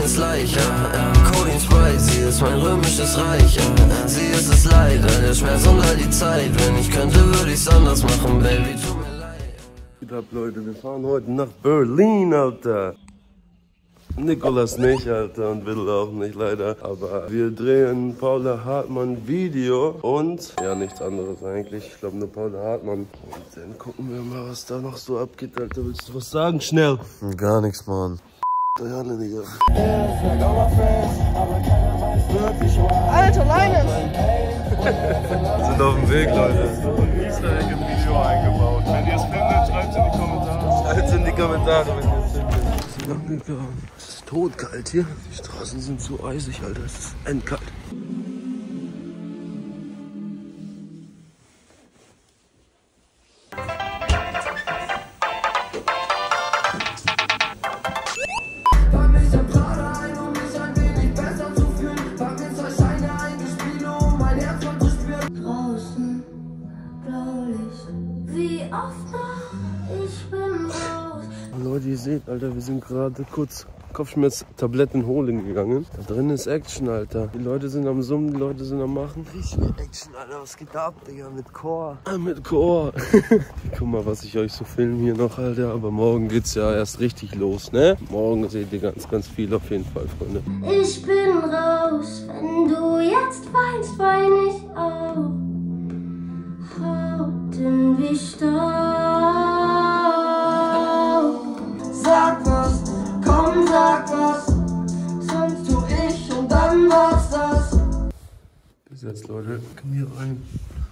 ist Leiche, Codeine Sprite, sie ist mein römisches Reich, sie ist es leider, der Schmerz und all die Zeit. Wenn ich könnte, würde ich's anders machen, Baby, tut mir leid. Was ab, Leute, wir fahren heute nach Berlin, Alter. Nikolas nicht, Alter, und Will auch nicht, leider. Aber wir drehen Paula Hartmann Video und, ja, nichts anderes eigentlich. Ich glaube nur Paula Hartmann. Und dann gucken wir mal, was da noch so abgeht, Alter. Willst du was sagen? Schnell. Gar nichts, Mann. Diane, Digga. Alter, Leine! Wir sind auf dem Weg, Leute. Easter Egg im Video eingebaut. Wenn ihr es findet, schreibt es in die Kommentare. Schreibt es in die Kommentare, wenn ihr es findet. Es ist lang gegangen. Es ist totkalt hier. Die Straßen sind so eisig, Alter. Es ist endkalt. Leute, ihr seht, Alter, wir sind gerade kurz Kopfschmerztabletten holen gegangen. Da drin ist Action, Alter. Die Leute sind am Summen, die Leute sind am Machen. Richtige Action, Alter. Was geht da ab, Digga? Mit Chor. Mit Chor. Guck mal, was ich euch so filme hier noch, Alter. Aber morgen geht's ja erst richtig los, ne? Morgen seht ihr ganz, ganz viel auf jeden Fall, Freunde. Ich bin raus, wenn du jetzt weinst, wein ich auch. Hauten wie Staub. Sag was, komm, sag was, sonst tu ich und dann war's das. Bis jetzt, Leute. Komm hier rein.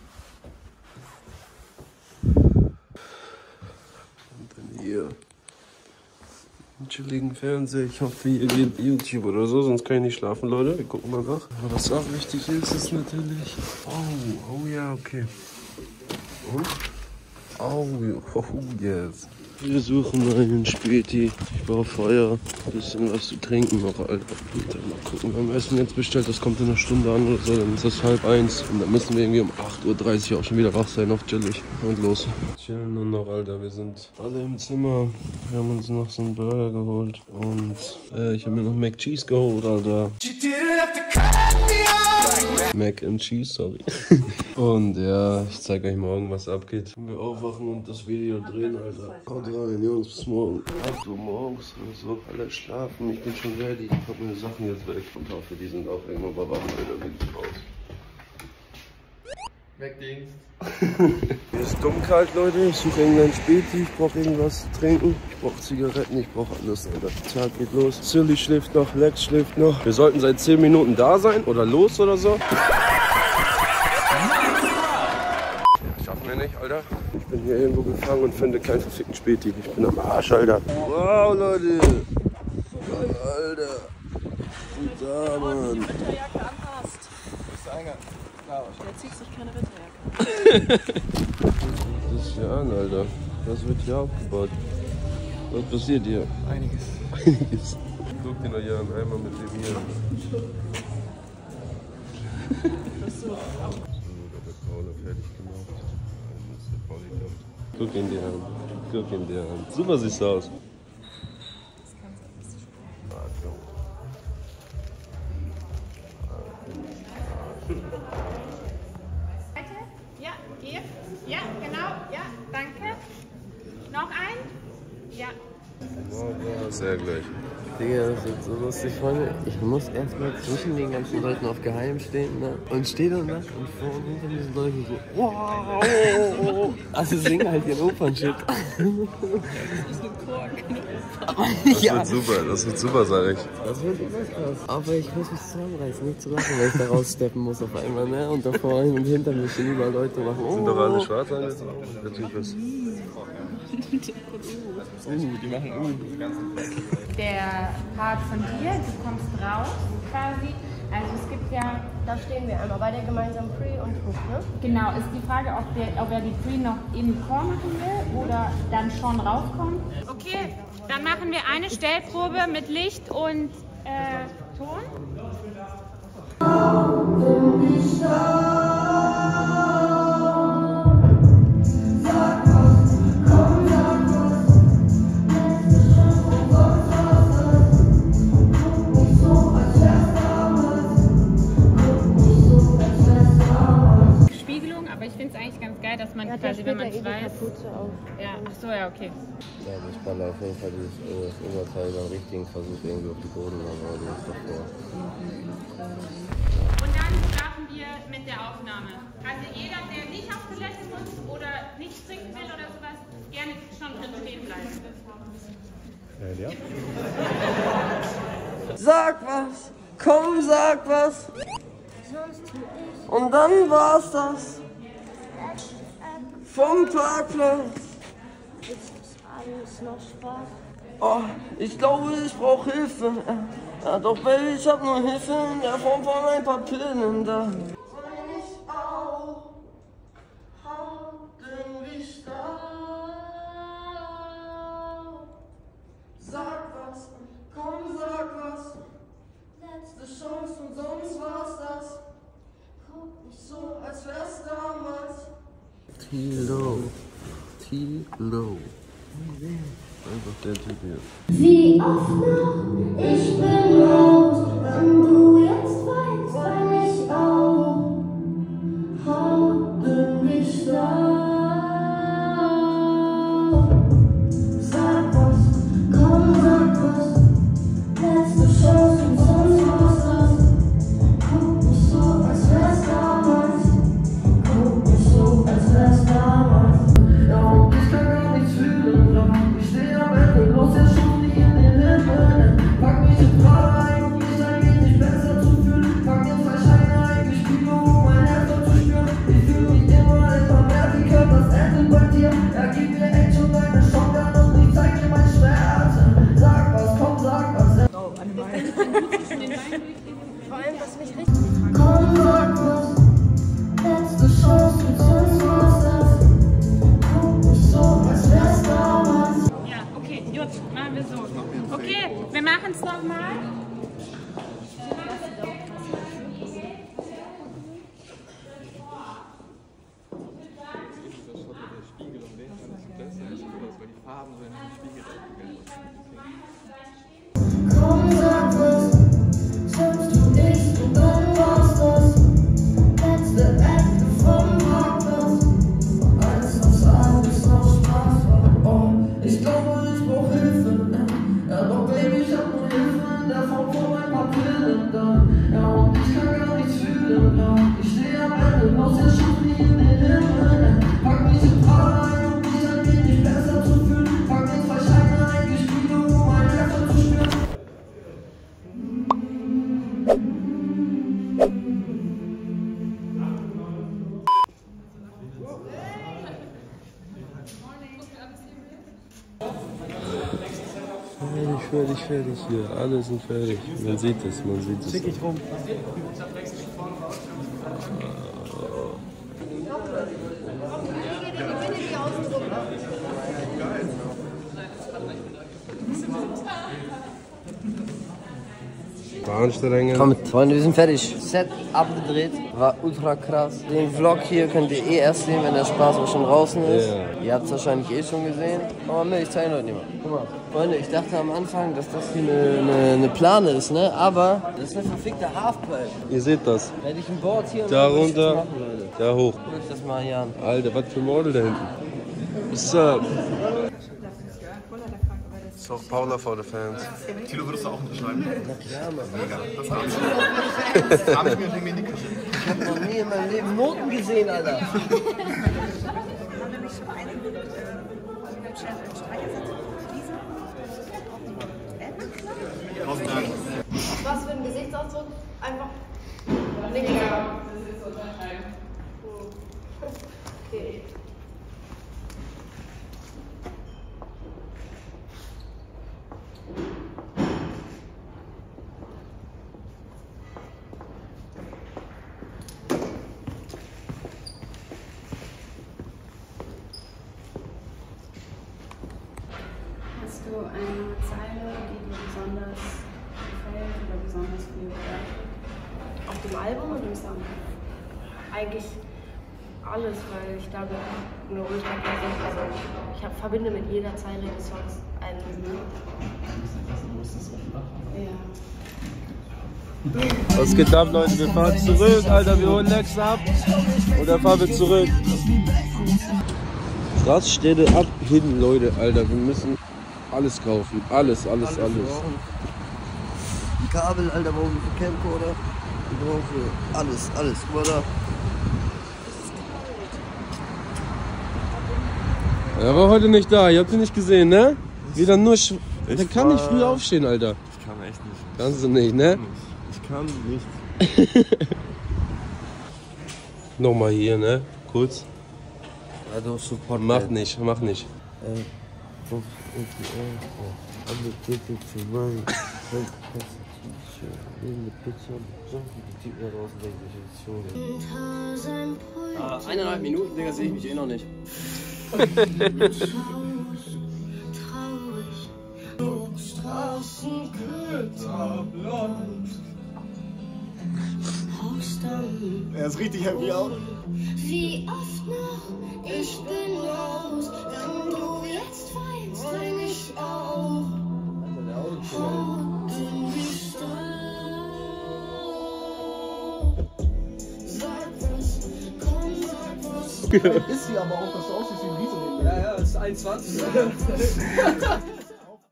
Und dann hier. Einen chilligen Fernseher. Ich hoffe, hier geht YouTube oder so, sonst kann ich nicht schlafen, Leute. Wir gucken mal nach. Aber was auch wichtig ist, ist natürlich... Oh ja, okay. Und? Oh, yes. Wir suchen einen Späti. Ich brauche Feuer. Ein bisschen was zu trinken noch, Alter. Und dann mal gucken. Wir haben Essen jetzt bestellt. Das kommt in einer Stunde an oder so. Dann ist das 12:30. Und dann müssen wir irgendwie um 8:30 Uhr auch schon wieder wach sein. Auf chillig. Und los. Chillen nur noch, Alter. Wir sind alle im Zimmer. Wir haben uns noch so einen Burger geholt. Und ich habe mir noch Mac Cheese geholt, Alter. Mac and Cheese, sorry. Und ja, ich zeige euch morgen, was abgeht. Wenn wir aufwachen und das Video drehen, Alter. Haut rein, Jungs, bis morgen. 8 Uhr morgens oder so. Alle schlafen, ich bin schon ready. Ich hab meine Sachen jetzt weg und hoffe, die sind auch irgendwann bei Wachen wieder mit raus. Wegdienst. Mir ist dumm kalt, Leute. Ich suche irgendeinen Späti. Ich brauche irgendwas zu trinken. Ich brauche Zigaretten. Ich brauche alles, Alter. Der Tag geht los. Silly schläft noch. Lex schläft noch. Wir sollten seit 10 Minuten da sein oder los oder so. Schaffen wir nicht, Alter. Ich bin hier irgendwo gefangen und finde keinen verfickten Späti. Ich bin am Arsch, Alter. Wow, Leute. Geil, Alter. Gut da, Mann. Die Winterjacke anpasst. Der zieht sich keine Winterjacke. Das ist hier an, Alter. Was wird hier aufgebaut? Was passiert hier? Einiges. Einiges. Guck dir noch hier an, einmal mit dem hier. So, da wird Paula fertig gemacht. Guck ihn dir an. Guck ihn dir an. Super siehst du aus. Ja, hier. Ja, genau. Ja, danke. Noch ein? Ja. Sehr gleich. Digga, das wird so lustig, Freunde. Ich muss erstmal zwischen den ganzen Leuten auf Geheim stehen, ne? Und stehe dann da und vor und hinter diesen Leuten so, wow. Also singen halt ihren Opernshit. Das wird super, sag ich. Das wird immer krass. Aber ich muss mich zusammenreißen, nicht zu lachen, weil ich da raussteppen muss auf einmal, ne? Und davor und hinter mir stehen überall Leute machen. Sind doch alle schwarz angezogen? Der Typ ist. Die machen Der Part von dir, du kommst raus quasi. Also es gibt ja, Da stehen wir einmal bei der gemeinsamen Pre und Hook, ne? genau, ist die Frage, ob er die Pre noch im Chor machen will oder dann schon rauskommt. Okay, dann machen wir eine Stellprobe mit Licht und Ton. Füße auf. Ja, ach so, ja, okay. Ja, aber ich baller auf jeden Fall dieses Oberteil beim richtigen Versuch irgendwie auf die Boden, aber das ist doch vor. Und dann starten wir mit der Aufnahme. Also jeder, der nicht auf Toilette muss oder nicht trinken will oder sowas, gerne schon drin stehen bleiben. Ja. Sag was, komm, sag was. Und dann war's das. Vom Parkplatz. Oh, ich glaube, ich brauche Hilfe. Ja, doch, Baby, ich hab nur Hilfe in der Form von ein paar Pillen da. Sag was, komm, sag was. Letzte Chance und sonst war's das. Guck nicht so, als wär's damals. Tilo. Einfach der Typ hier. Wie oft noch, ich bin rot, wenn du jetzt weinst, weil ich auch bin nicht da. Sag was, komm, sag was, letzte Chance und sonst war's das. Guck nicht so, als wär's damals, guck nicht so, als wär's damals. Ja, und ich kann gar nichts fühlen, doch ich steh am Ende, bloß der Schuh nie in den Himmel. Pack mich in Prada ein, um mich ein wenig besser zu fühlen. Pack mir 2 Scheine ein, ich spiele, um mein Herz zu spüren. Ich fühl mich immer etwa mehr wie das endet bei dir. Ja, gib mir Action, deine Shotgun und ich zeig dir mein Schmerz. Sag was, komm, sag was. Komm, sag was, letzte Chance und sonst war's das. Guck nicht so, als wär's damals. Ja, okay, gut, machen wir so. Okay, wir machen es nochmal. Komm, sag was, sonst tu ich und dann war's das. Letzte Ecke vom Parkplatz, als das alles noch Spaß war. Oh, ich glaube, ich brauch Hilfe. Ja, doch, Baby, ich hab nur Hilfe in der Form von ein paar Pillen da. Ja, und ich kann gar nichts fühlen. Ja, ich steh am Ende, bloß der Schuh nie in den Himmel. Pack mich in Prada ein, um mich ein wenig besser zu fühlen. Pack mir 2 Scheine ein, ich spiele, um mein Herz zu spüren. Fertig hier. Alle sind fertig. Man sieht es, Schick ich rum. Komm, Freunde, wir sind fertig. Set abgedreht, war ultra krass. Den Vlog hier könnt ihr erst sehen, wenn der Spaß auch schon draußen ist. Yeah. Ihr habt es wahrscheinlich schon gesehen. Aber ne, ich zeige euch nicht mal. Guck mal. Freunde, ich dachte am Anfang, dass das hier eine Plane ist, ne? Aber das ist eine verfickte Halfpipe. Ihr seht das. Hätte ich ein Board hier und da runter, machen, Leute. da hoch. Guck euch das mal hier an. Alter, was für ein Model da hinten. What's up? Ist auch Paula vor den Fans. Tilo, würdest du auch unterschreiben? Na klar, Mann. Mega. Das habe ich. Habe ich mir irgendwie nie geschrieben. Ich hab noch nie in meinem Leben Noten gesehen, Alter. Was für ein Gesichtsausdruck? Einfach nichts. Okay. Hast du eine Zeile, die dir besonders gefällt oder besonders viel bedeutet? Auf dem Album oder im Song? Eigentlich alles, weil ich glaube, eine ultra krasse, also ich verbinde mit jeder Zeile des Songs einen Sinn. Ja. Was geht ab, Leute? Wir fahren zurück, Alter. Wir holen Lex ab und dann fahren wir zurück. Raststätte ab, hin, Leute, Alter. Wir müssen alles kaufen. Alles. Die Kabel, Alter, brauchen wir für Camcorder. Wir brauchen für alles. Guck mal da. Er war heute nicht da, ihr habt ihn nicht gesehen, ne? Wieder nur der kann nicht früh aufstehen, Alter. Ich kann echt nicht. Kannst du nicht, ne? Ich kann nicht. Nochmal hier, ne? Kurz. Also Support. Mach nicht. Eineinhalb Minuten, Digga, sehe ich mich eh noch nicht. Er ist richtig happy auch. Wie oft noch, ich bin raus, wenn du jetzt weinst, wein ich auch. Haut in die Staub. Sag was, komm, sag was. Ist sie aber auch, dass du aussiehst wie ein Riesen. Ja, ist 21.